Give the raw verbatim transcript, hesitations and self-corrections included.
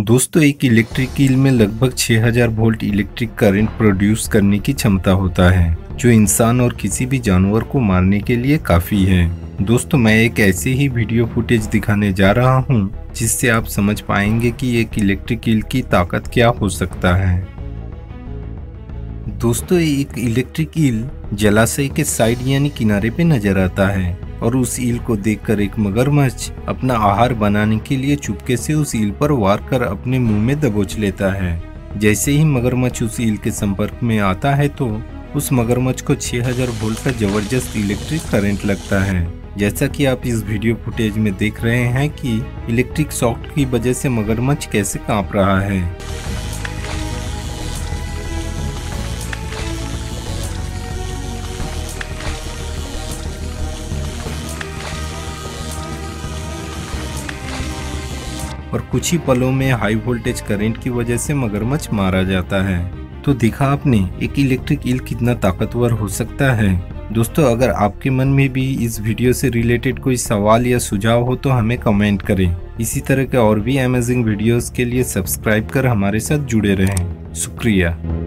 दोस्तों, एक electric eel में लगभग छह हज़ार वोल्ट इलेक्ट्रिक करंट प्रोड्यूस करने की क्षमता होता है, जो इंसान और किसी भी जानवर को मारने के लिए काफ़ी है। दोस्तों, मैं एक ऐसे ही वीडियो फुटेज दिखाने जा रहा हूं, जिससे आप समझ पाएंगे कि एक इलेक्ट्रिक ईल की ताकत क्या हो सकता है। दोस्तों, एक इलेक्ट्रिक ईल जलाशय के साइड यानी किनारे पे नजर आता है और उस ईल को देखकर एक मगरमच्छ अपना आहार बनाने के लिए चुपके से उस ईल पर वार कर अपने मुंह में दबोच लेता है। जैसे ही मगरमच्छ उस ईल के संपर्क में आता है तो उस मगरमच्छ को छह हज़ार वोल्ट का जबरदस्त इलेक्ट्रिक करंट लगता है। जैसा कि आप इस वीडियो फुटेज में देख रहे हैं कि इलेक्ट्रिक शॉक की वजह से मगरमच्छ कैसे कांप रहा है। और कुछ ही पलों में हाई वोल्टेज करंट की वजह से मगरमच्छ मारा जाता है। तो देखा आपने एक इलेक्ट्रिक ईल कितना ताकतवर हो सकता है। दोस्तों, अगर आपके मन में भी इस वीडियो से रिलेटेड कोई सवाल या सुझाव हो तो हमें कमेंट करें। इसी तरह के और भी अमेजिंग वीडियोस के लिए सब्सक्राइब कर हमारे साथ जुड़े रहें। शुक्रिया।